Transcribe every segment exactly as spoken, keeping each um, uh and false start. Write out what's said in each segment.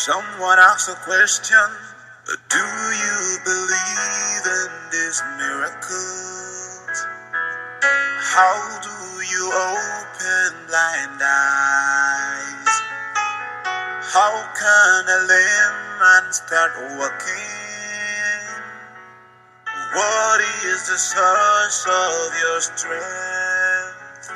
Someone asked a question, do you believe in these miracles? How do you open blind eyes? How can a lame man start walking? What is the source of your strength?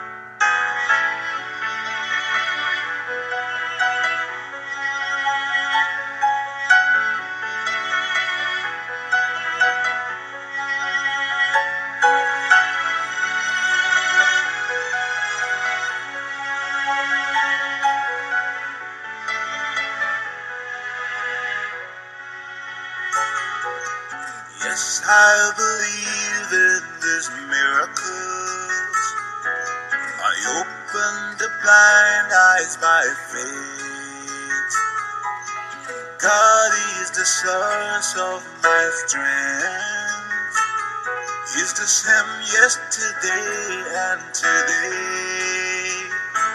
Yes, I believe in these miracles. I open the blind eyes by faith. God is the source of my strength. He's the same yesterday and today.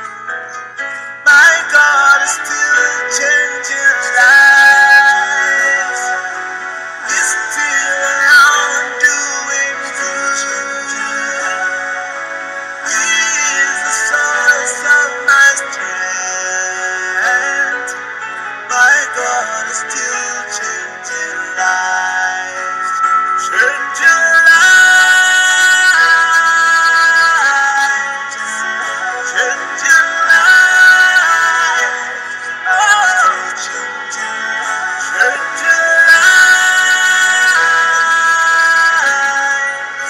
My God is still changing lives. He's still around doing good. He is the source of my strength. My God is still changing lives. Changing lives. Changing lives. Oh, changing, changing lives.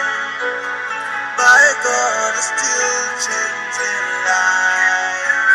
My God is still changing lives.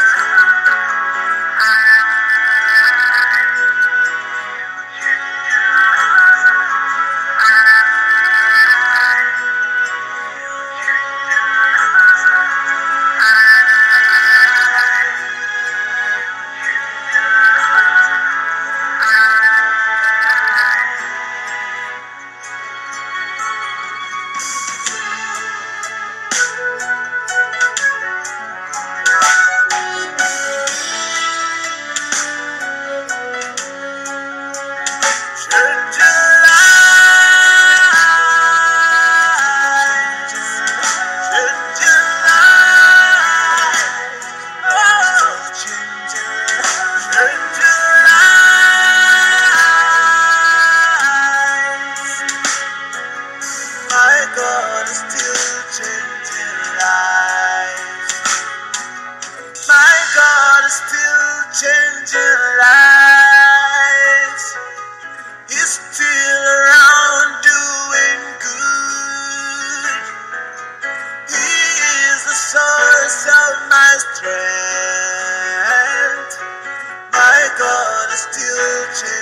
My God is still changing lives. My God is still changing lives. He's still around doing good. He is the source of my strength. My God is still changing.